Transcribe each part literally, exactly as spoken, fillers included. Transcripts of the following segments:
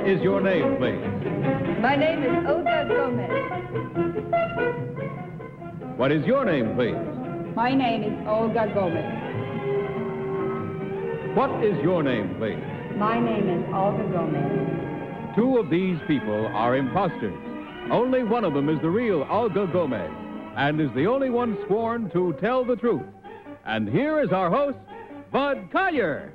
is your name, please? My name is Olga Gomez. What is your name, please? My name is Olga Gomez. What is your name, please? My name is Olga Gomez. Two of these people are imposters. Only one of them is the real Olga Gomez, and is the only one sworn to tell the truth. And here is our host, Bud Collier.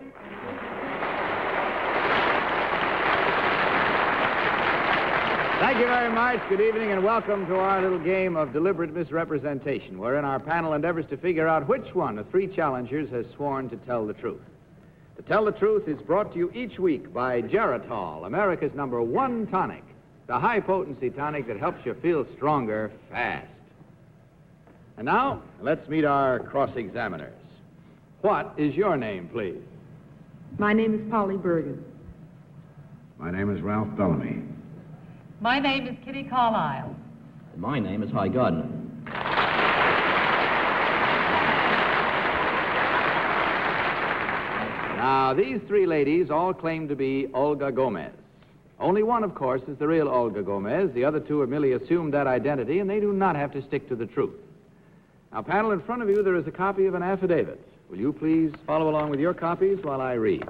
Thank you very much. Good evening and welcome to our little game of deliberate misrepresentation, wherein our panel endeavors to figure out which one of three challengers has sworn to tell the truth. To Tell the Truth is brought to you each week by Geritol, America's number one tonic, the high-potency tonic that helps you feel stronger fast. And now, let's meet our cross-examiners. What is your name, please? My name is Polly Bergen. My name is Ralph Bellamy. My name is Kitty Carlisle. And my name is Hy Gardner. Now, these three ladies all claim to be Olga Gomez. Only one, of course, is the real Olga Gomez. The other two have merely assumed that identity, and they do not have to stick to the truth. Now, panel, in front of you, there is a copy of an affidavit. Will you please follow along with your copies while I read?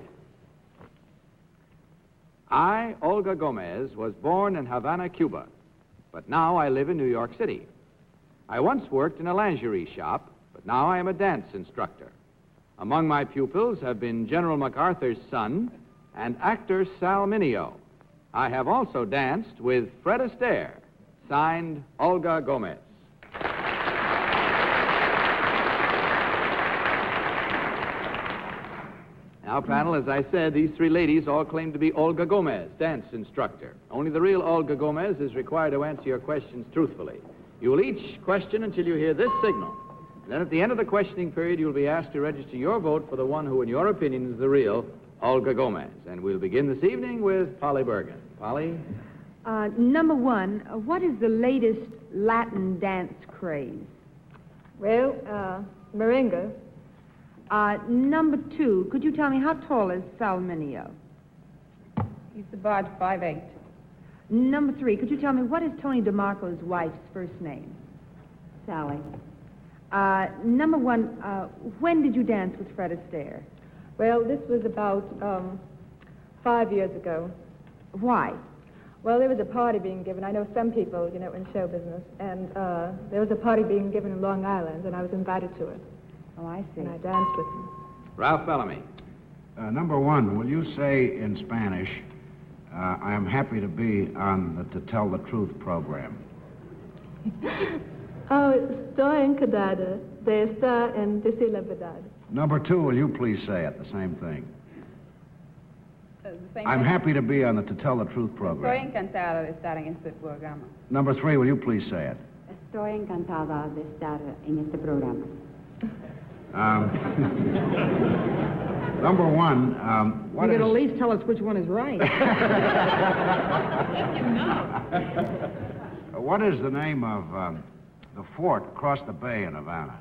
I, Olga Gomez, was born in Havana, Cuba, but now I live in New York City. I once worked in a lingerie shop, but now I am a dance instructor. Among my pupils have been General MacArthur's son and actor Sal Mineo. I have also danced with Fred Astaire, signed Olga Gomez. Now, panel, as I said, these three ladies all claim to be Olga Gomez, dance instructor. Only the real Olga Gomez is required to answer your questions truthfully. You will each question until you hear this signal. And then at the end of the questioning period, you'll be asked to register your vote for the one who, in your opinion, is the real Olga Gomez. And we'll begin this evening with Polly Bergen. Polly? Uh, number one, uh, what is the latest Latin dance craze? Well, uh, merengue. Uh, number two, could you tell me how tall is Sal Mineo? He's about five eight. Number three, could you tell me what is Tony DeMarco's wife's first name? Sally. Uh, number one, uh, when did you dance with Fred Astaire? Well, this was about um, five years ago. Why? Well, there was a party being given. I know some people, you know, in show business. And uh, there was a party being given in Long Island, and I was invited to it. Oh, I see. And I danced with him. Ralph Bellamy. Uh, number one, will you say in Spanish, uh, I am happy to be on the To Tell the Truth program? Oh, estoy encantada de estar en Decir la Verdad. Number two, will you please say it, the same thing? Uh, the same I'm thing? happy to be on the To Tell the Truth Estoy program. encantada de estar en este programa. Number three, will you please say it? Estoy encantada de estar en este programa. Um, number one, um, what You is... could at least tell us which one is right. What is the name of um, the fort across the bay in Havana?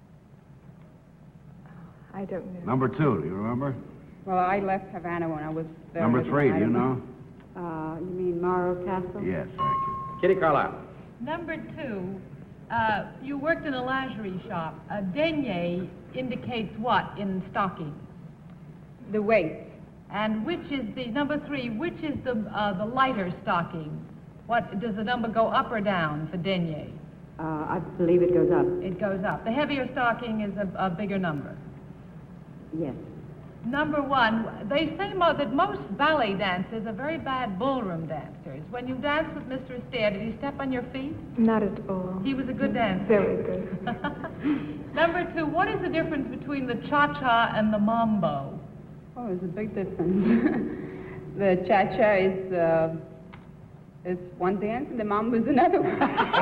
I don't know. Number two, do you remember? Well, I left Havana when I was there. Number three, do you know? Uh, you mean Morro Castle? Yes, thank you. Kitty Carlisle. Number two, uh, you worked in a lingerie shop. A denier indicates what in stocking? The weight. And which is the, number three, which is the, uh, the lighter stocking? What, does the number go up or down for denier? Uh, I believe it goes up. It goes up. The heavier stocking is a, a bigger number. Yes. Number one, they say mo- that most ballet dancers are very bad ballroom dancers. When you danced with Mister Astaire, did he step on your feet? Not at all. He was a good dancer. Very good. Number two, what is the difference between the cha-cha and the mambo? Oh, there's a big difference. The cha-cha is, uh, is one dance, and the mambo is another one.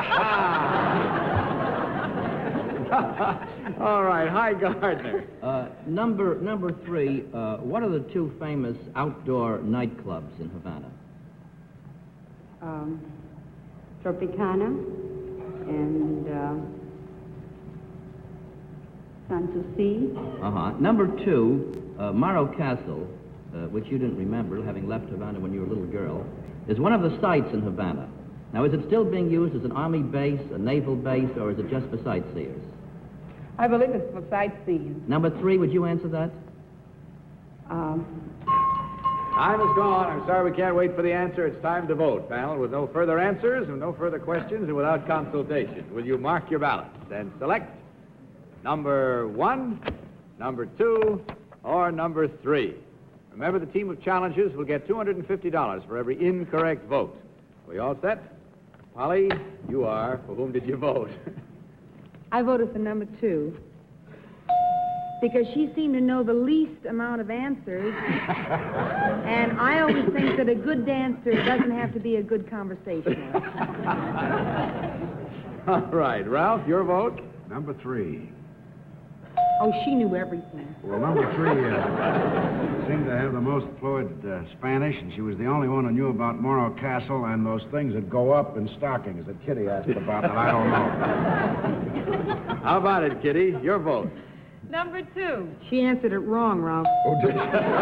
All right, Hy Gardner. Uh, number number three, uh, what are the two famous outdoor nightclubs in Havana? Um, Tropicana and uh, Sanssouci. Uh-huh. Number two, uh, Morro Castle. uh, which you didn't remember, having left Havana when you were a little girl, is one of the sites in Havana. Now, is it still being used as an army base, a naval base, or is it just for sightseers? I believe it's for sightseeing. Number three, would you answer that? Um, Time is gone. I'm sorry we can't wait for the answer. It's time to vote, panel, with no further answers and no further questions and without consultation. Will you mark your ballots and select number one, number two, or number three? Remember, the team of challengers will get two hundred fifty dollars for every incorrect vote. Are we all set? Polly, you are. For whom did you vote? I voted for number two. Because she seemed to know the least amount of answers. And I always think that a good dancer doesn't have to be a good conversationalist. All right. Ralph, your vote? Number three. Oh, she knew everything. Well, number three uh, seemed to have the most fluid uh, Spanish, and she was the only one who knew about Morro Castle and those things that go up in stockings that Kitty asked about that I don't know. How about it, Kitty? Your vote? Number two. She answered it wrong, Ralph. Oh, did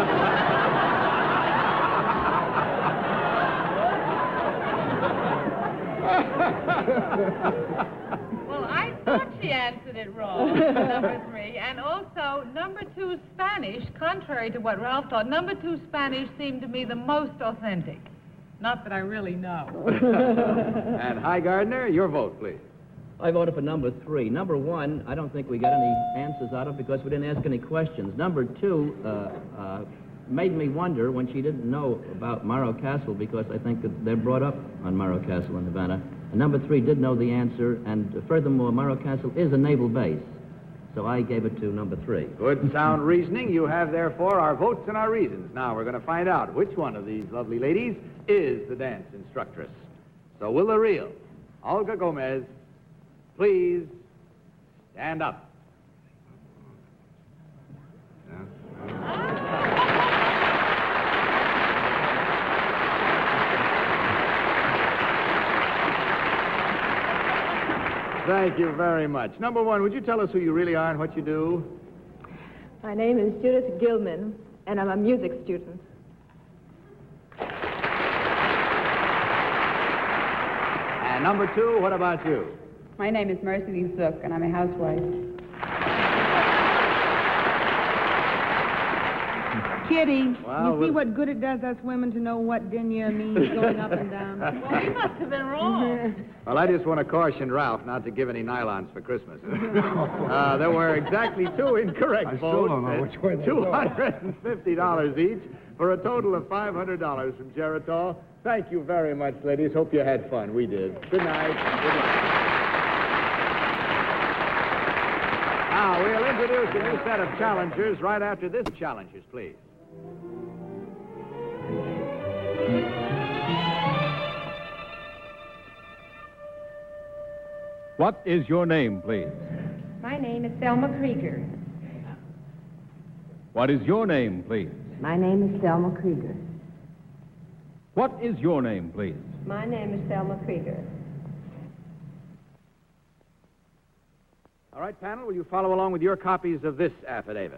Well, I thought she answered it wrong, number three. And also, number two Spanish, contrary to what Ralph thought, number two Spanish seemed to me the most authentic. Not that I really know. And Hi Gardner, your vote, please. I voted for number three. Number one, I don't think we got any answers out of because we didn't ask any questions. Number two uh, uh, made me wonder when she didn't know about Morro Castle because I think that they're brought up on Morro Castle in Havana. And number three did know the answer, and furthermore, Morro Castle is a naval base. So I gave it to number three. Good sound reasoning. You have, therefore, our votes and our reasons. Now we're going to find out which one of these lovely ladies is the dance instructress. So will the real Olga Gomez please stand up? Thank you very much. Number one, would you tell us who you really are and what you do? My name is Judith Gilman, and I'm a music student. And number two, what about you? My name is Mercedes Zook, and I'm a housewife. Kitty, Well, you see we'll- what good it does us women to know what denier means going up and down? Well, he must have been wrong. Well, I just want to caution Ralph not to give any nylons for Christmas. Uh, there were exactly two incorrect I still votes. don't know at which way they two hundred fifty dollars each for a total of five hundred dollars from Geritol. Thank you very much, ladies. Hope you had fun. We did. Good night. Good luck. Now, we'll introduce a new set of challengers right after this. Challengers, please. What is your name, please? My name is Thelma Krieger. What is your name, please? My name is Thelma Krieger. What is your name, please? My name is Thelma Krieger. All right, panel, will you follow along with your copies of this affidavit?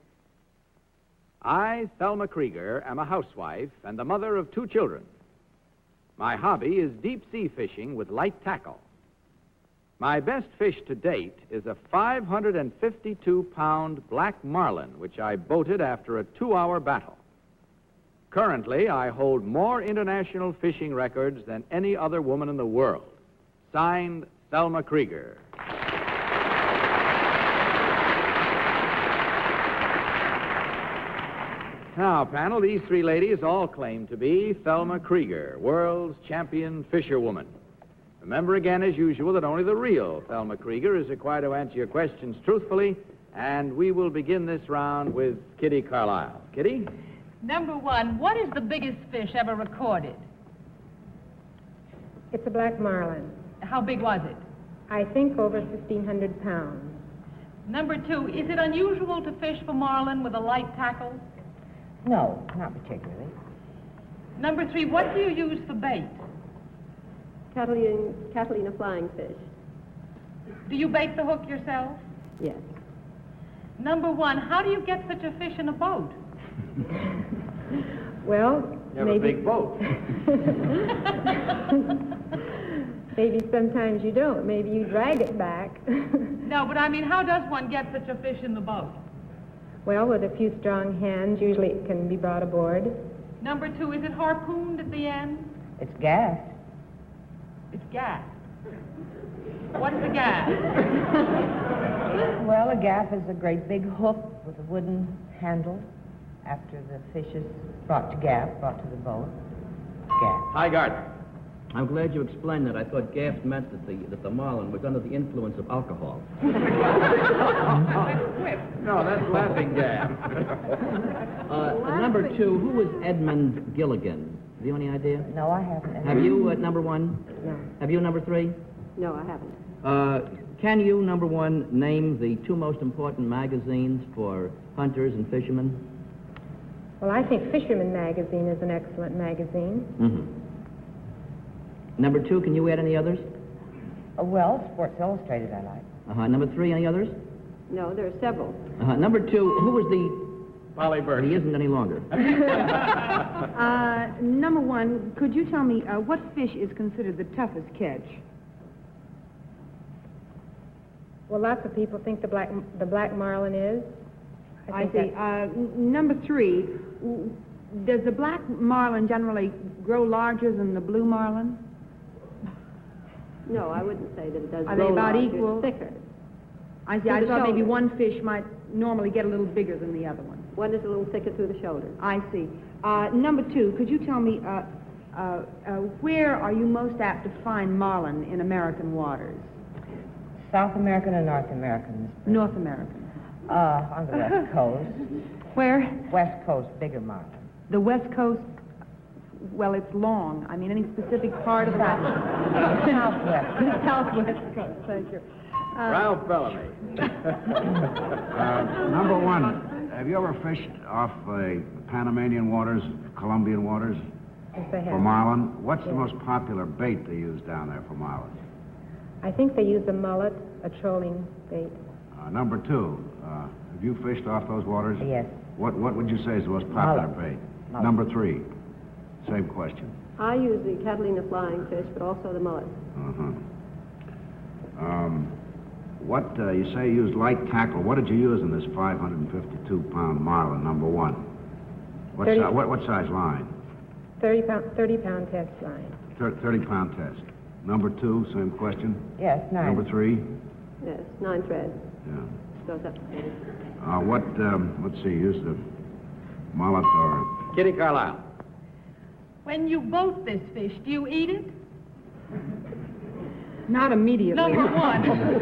I, Thelma Krieger, am a housewife and the mother of two children. My hobby is deep-sea fishing with light tackle. My best fish to date is a five hundred fifty-two pound black marlin, which I boated after a two-hour battle. Currently, I hold more international fishing records than any other woman in the world. Signed, Thelma Krieger. Now, panel, these three ladies all claim to be Thelma Krieger, world's champion fisherwoman. Remember again, as usual, that only the real Thelma Krieger is required to answer your questions truthfully, and we will begin this round with Kitty Carlisle. Kitty? Number one, what is the biggest fish ever recorded? It's a black marlin. How big was it? I think over fifteen hundred pounds. Number two, is it unusual to fish for marlin with a light tackle? No, not particularly. Number three, what do you use for bait? Catalina, Catalina flying fish. Do you bait the hook yourself? Yes. Number one, how do you get such a fish in a boat? Well, You have maybe... a big boat. Maybe sometimes you don't. Maybe you drag it back. No, but I mean, how does one get such a fish in the boat? Well, with a few strong hands, usually it can be brought aboard. Number two, is it harpooned at the end? It's gas. It's gas. What's the gas? Well, a gaff is a great big hook with a wooden handle. After the fish is brought to gaff, brought to the boat, gaff. Hi, Gardner. I'm glad you explained that. I thought gaff meant that the, that the marlin was under the influence of alcohol. No, that's laughing gas. uh, number two, who was Edmund Gilligan? Have you any idea? No, I haven't. Have you, uh, number one? No. Have you, number three? No, I haven't. Uh, can you, number one, name the two most important magazines for hunters and fishermen? Well, I think Fisherman Magazine is an excellent magazine. Mm-hmm. Number two, can you add any others? Uh, well, Sports Illustrated I like. Uh-huh. Number three, any others? No, there are several. Uh-huh. Number two, who was the... Polly Bird. He isn't any longer. Uh, number one, could you tell me uh, what fish is considered the toughest catch? Well, lots of people think the black the black marlin is. I, think see. that- Uh, n- number three, w- does the black marlin generally grow larger than the blue marlin? No, I wouldn't say that it does. Are they about equal? Thicker. I see. Through I the thought maybe shoulder. one fish might normally get a little bigger than the other one. One is a little thicker through the shoulder. I see. Uh, number two, could you tell me uh, uh, uh, where are you most apt to find marlin in American waters? South American and North American. North American. Uh, on the West Coast. Where? West Coast, bigger marlin. The West Coast, well, it's long. I mean, any specific part of the West? Southwest. Southwest Coast, thank you. Uh, Ralph Bellamy. Uh, number one, have you ever fished off the Panamanian waters, Colombian waters Yes, I for have. marlin? What's the most popular bait they use down there for marlin? I think they use a mullet, a trolling bait. Uh, number two, uh, have you fished off those waters? Yes. What What would you say is the most popular Mullet. bait? Mullet. Number three, same question. I use the Catalina flying fish, but also the mullet. Uh-huh. Um, what, uh, you say you used light tackle. What did you use in this five hundred fifty-two pound marlin, number one? What, Thirty- si- what, what size line? thirty pound, thirty pound test line. Thir- thirty pound test. Number two, same question. Yes, nine. Number three? Yes, nine thread. Yeah. Goes up to thirty. Uh, what, um, let's see, use the mullet or... Kitty Carlisle. When you boat this fish, do you eat it? Not immediately. Number one.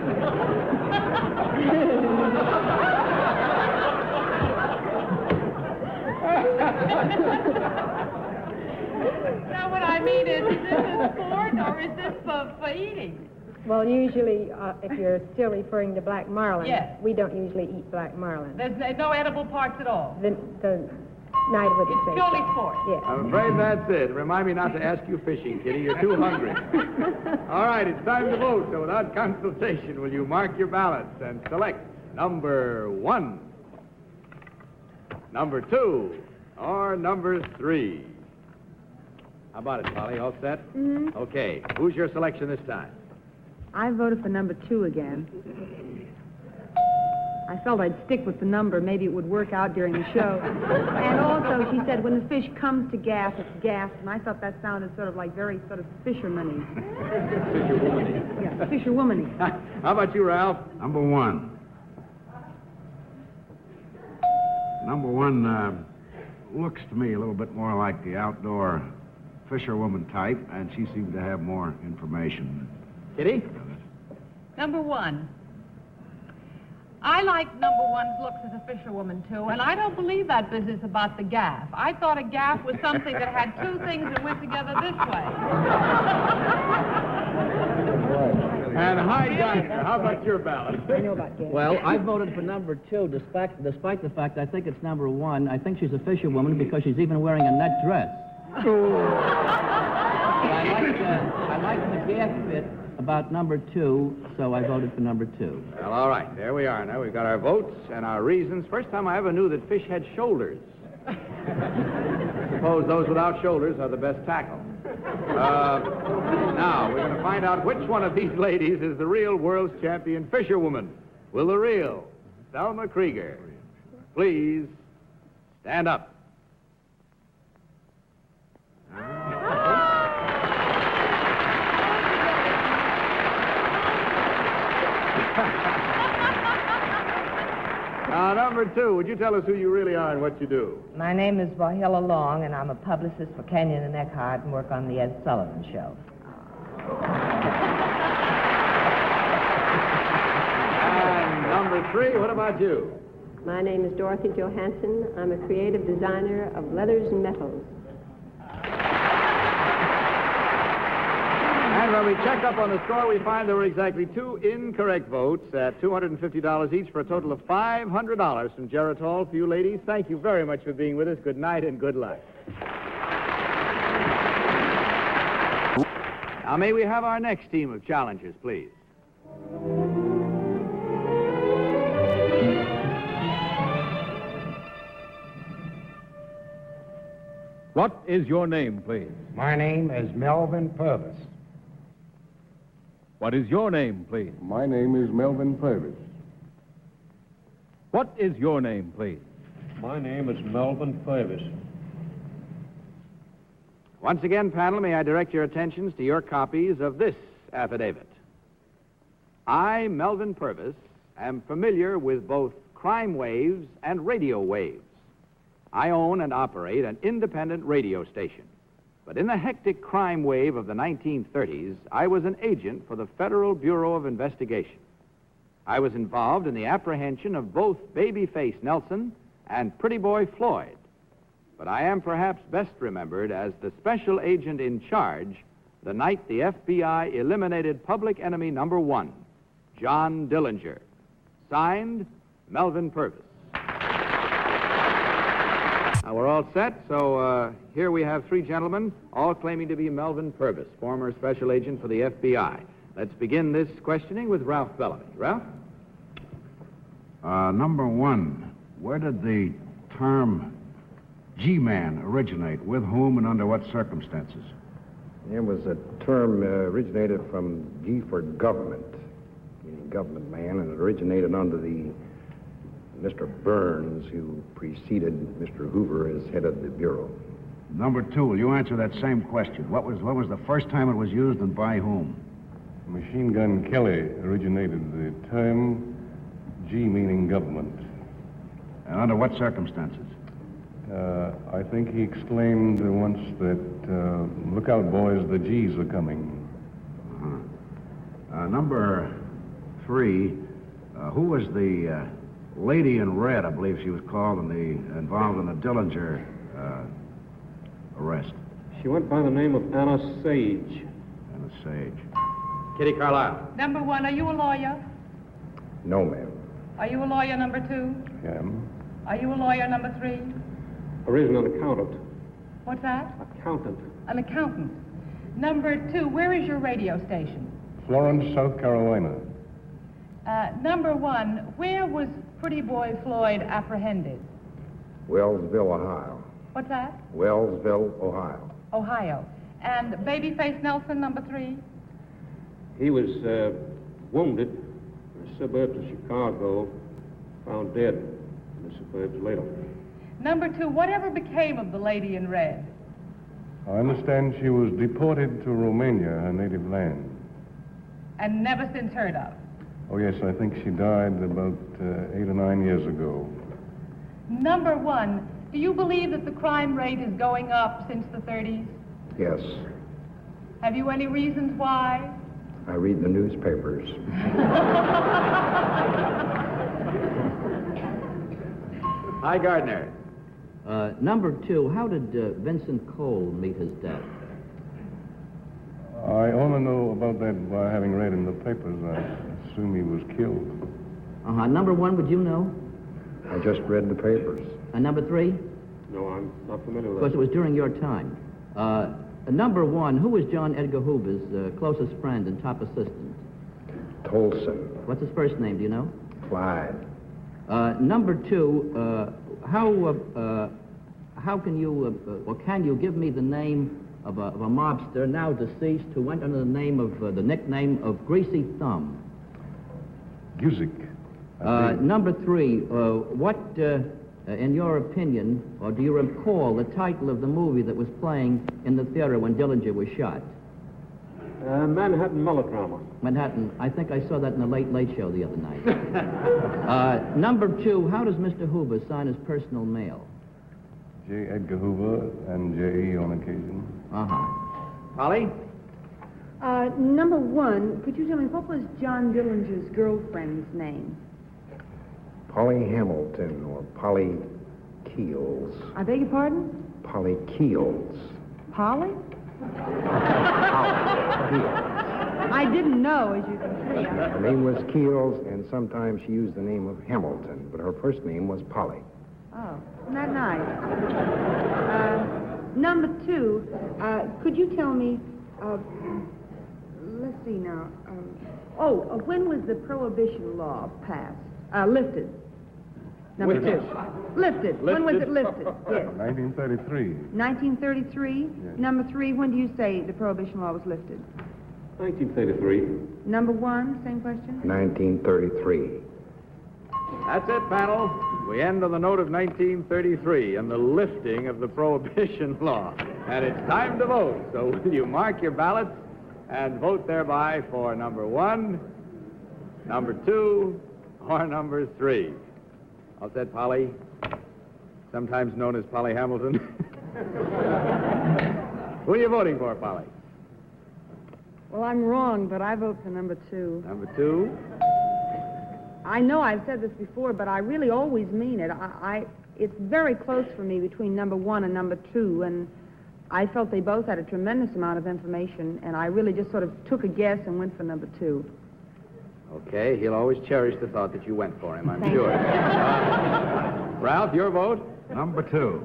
Now, what I mean is, is this a sport or is this for, for eating? Well, usually, uh, if you're still referring to black marlin, Yes. we don't usually eat black marlin. There's no, no edible parts at all. The, the night would It's say purely so. sport. Yes. I'm afraid that's it. Remind me not to ask you fishing, Kitty. You're too hungry. All right, it's time to vote. So without consultation, will you mark your ballots and select number one, number two, or number three? How about it, Polly? All set? Mhm. Okay. Who's your selection this time? I voted for number two again. I felt I'd stick with the number. Maybe it would work out during the show. And also, she said, when the fish comes to gaff, it's gaffed. And I thought that sounded sort of like very sort of fisherman-y. Fisherwoman-y. Yeah, fisherwoman-y. How about you, Ralph? Number one. Number one uh, looks to me a little bit more like the outdoor fisherwoman type, and she seemed to have more information. Kitty? Number one. I like number one's looks as a fisherwoman, too, and I don't believe that business about the gaff. I thought a gaff was something that had two things that went together this way. And hi, Gardner. How about your ballot? I know about gaff. Well, I voted for number two, despite, despite the fact I think it's number one. I think she's a fisherwoman because she's even wearing a net dress. But I like, uh, I like the gaff fit about number two, so I voted for number two. Well, all right. There we are. Now we've got our votes and our reasons. First time I ever knew that fish had shoulders. I suppose those without shoulders are the best tackle. Uh, now, we're going to find out which one of these ladies is the real world's champion fisherwoman. Will the real Thelma Krieger please stand up? Now, number two, would you tell us who you really are and what you do? My name is Wahila Long, and I'm a publicist for Kenyon and Eckhart and work on the Ed Sullivan Show. And number three, what about you? My name is Dorothy Johansson. I'm a creative designer of leathers and metals. And when we check up on the score, we find there were exactly two incorrect votes at two hundred fifty dollars each for a total of five hundred dollars from Geritol. For you ladies, thank you very much for being with us. Good night and good luck. Now, may we have our next team of challengers, please? What is your name, please? My name is Melvin Purvis. What is your name, please? My name is Melvin Purvis. What is your name, please? My name is Melvin Purvis. Once again, panel, may I direct your attentions to your copies of this affidavit. I, Melvin Purvis, am familiar with both crime waves and radio waves. I own and operate an independent radio station. But in the hectic crime wave of the nineteen thirties, I was an agent for the Federal Bureau of Investigation. I was involved in the apprehension of both Babyface Nelson and Pretty Boy Floyd. But I am perhaps best remembered as the special agent in charge the night the F B I eliminated public enemy number one, John Dillinger. Signed, Melvin Purvis. Now, we're all set, so uh, here we have three gentlemen, all claiming to be Melvin Purvis, former special agent for the F B I. Let's begin this questioning with Ralph Bellamy. Ralph? Uh, number one, where did the term G-Man originate? With whom and under what circumstances? It was a term uh, originated from G for government, meaning government man, and it originated under the Mister Burns, who preceded Mister Hoover as head of the Bureau. Number two, will you answer that same question? What was, what was the first time it was used and by whom? Machine Gun Kelly originated the term G meaning government. And under what circumstances? Uh, I think he exclaimed once that, uh, look out, boys, the G's are coming. Uh-huh. Uh, number three, uh, who was the uh, lady in red, I believe she was called, in the, involved in the Dillinger uh, arrest? She went by the name of Anna Sage. Anna Sage. Kitty Carlisle. Number one, are you a lawyer? No, ma'am. Are you a lawyer, number two? I am. Are you a lawyer, number three? Originally an accountant. What's that? Accountant. An accountant. Number two, where is your radio station? Florence, South Carolina. Uh, number one, where was Pretty Boy Floyd apprehended? Wellsville, Ohio. What's that? Wellsville, Ohio. Ohio. And Babyface Nelson, number three? He was uh, wounded in the suburbs of Chicago, found dead in the suburbs later. Number two, whatever became of the lady in red? I understand she was deported to Romania, her native land. And never since heard of? Oh, yes, I think she died about uh, eight or nine years ago. Number one, do you believe that the crime rate is going up since the thirties? Yes. Have you any reasons why? I read the newspapers. Hi, Gardner. Uh, number two, how did uh, Vincent Cole meet his death? I only know about that by having read in the papers. I assume he was killed. Uh-huh. Number one, would you know? I just read the papers. And number three? No, I'm not familiar with Of course, that. it was during your time. Uh, number one, who was John Edgar Hoover's uh, closest friend and top assistant? Tolson. What's his first name, do you know? Clyde. Uh, number two, uh, how uh, uh, how can you, uh, uh, or can you give me the name of a, of a mobster now deceased who went under the name of, uh, the nickname of Greasy Thumb? Music. Uh, number three, uh, what, uh, uh, in your opinion, or do you recall the title of the movie that was playing in the theater when Dillinger was shot? Uh, Manhattan Melodrama. Manhattan. I think I saw that in the Late Late Show the other night. uh, number two, how does Mister Hoover sign his personal mail? J. Edgar Hoover and J E on occasion. Uh-huh. Polly? Uh, number one, could you tell me what was John Dillinger's girlfriend's name? Polly Hamilton or Polly Keels. I beg your pardon? Polly Keels. Polly? I didn't know, as you can see. Her name was Keels, and sometimes she used the name of Hamilton, but her first name was Polly. Oh, isn't that nice? Uh, number two, uh, could you tell me, uh, let's see now, um, oh, uh, when was the Prohibition law passed, uh, lifted? Number Lifted. two. Lifted. When was it lifted? Yes. nineteen thirty-three. nineteen thirty-three? Yes. Number three, when do you say the Prohibition law was lifted? nineteen thirty-three. Number one, same question? nineteen thirty-three. That's it, panel. We end on the note of nineteen thirty-three and the lifting of the Prohibition law. And it's time to vote. So will you mark your ballots and vote thereby for number one, number two, or number three? All set, Polly? Sometimes known as Polly Hamilton. Who are you voting for, Polly? Well, I'm wrong, but I vote for number two. Number two? I know I've said this before, but I really always mean it. I, I it's very close for me between number one and number two, and I felt they both had a tremendous amount of information, and I really just sort of took a guess and went for number two. Okay, he'll always cherish the thought that you went for him, I'm Thank sure. you. Uh, Ralph, your vote? Number two.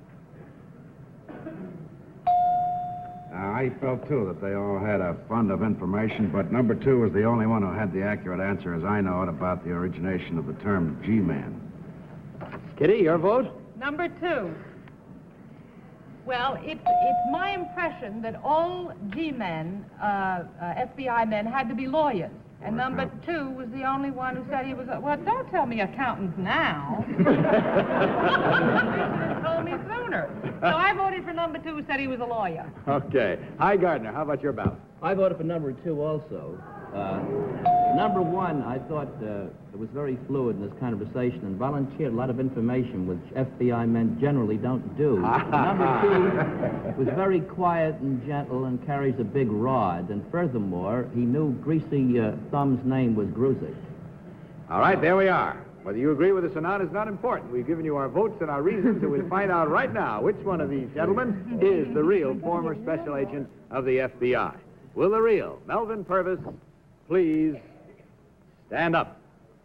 Uh, I felt, too, that they all had a fund of information, but number two was the only one who had the accurate answer, as I know it, about the origination of the term G-Man. Kitty, your vote? Number two. Well, it's, it's my impression that all G-men, uh, uh, F B I men, had to be lawyers. And number two was the only one who said he was a... Well, don't tell me accountants now. You should have told me sooner. So I voted for number two who said he was a lawyer. Okay. Hi, Gardner. How about your ballot? I voted for number two also. Uh, number one, I thought uh, it was very fluid in this conversation and volunteered a lot of information, which F B I men generally don't do. Number two was very quiet and gentle and carries a big rod. And furthermore, he knew Greasy uh, Thumb's name was Gruzik. All right, there we are. Whether you agree with us or not is not important. We've given you our votes and our reasons, and we'll find out right now which one of these gentlemen is the real former special agent of the F B I. Will the real Melvin Purvis please stand up?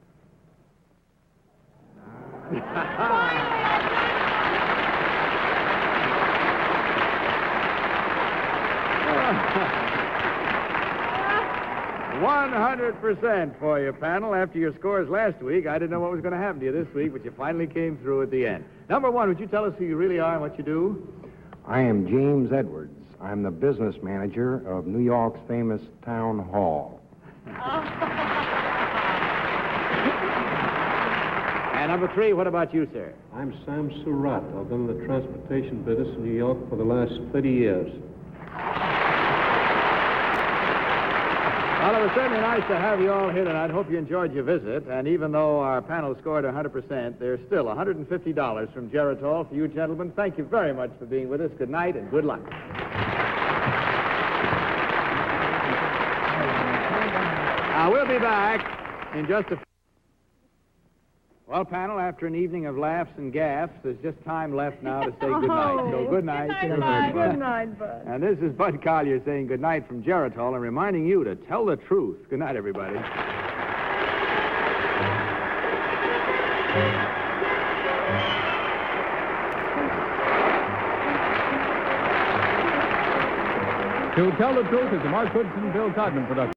one hundred percent for your panel. After your scores last week, I didn't know what was going to happen to you this week, but you finally came through at the end. Number one, would you tell us who you really are and what you do? I am James Edwards. I'm the business manager of New York's famous town hall. And number three, what about you, sir? I'm Sam Surratt. I've been in the transportation business in New York for the last thirty years. Well, it was certainly nice to have you all here tonight. Hope you enjoyed your visit. And even though our panel scored one hundred percent, there's still one hundred fifty dollars from Geritol for you gentlemen. Thank you very much for being with us. Good night and good luck. Now, we'll be back in just a few. Well, panel, after an evening of laughs and gaffes, there's just time left now to say good night. So good night. Good night, Bud. Good night, Bud. And this is Bud Collier saying good night from Geritol and reminding you to tell the truth. Good night, everybody. To Tell the Truth is a Mark Goodson, Bill Codman production.